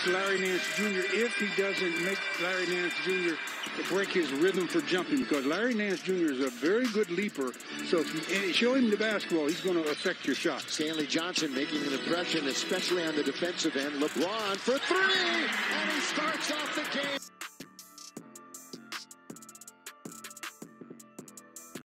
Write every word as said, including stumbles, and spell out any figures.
against Larry Nance Junior if he doesn't make Larry Nance Junior break his rhythm for jumping, because Larry Nance Junior is a very good leaper. So if you show him the basketball, he's going to affect your shot. Stanley Johnson making an impression, especially on the defensive end. LeBron for three, and he starts off